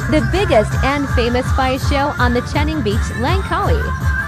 the biggest and famous spice show on the Channing Beach, Langkawi.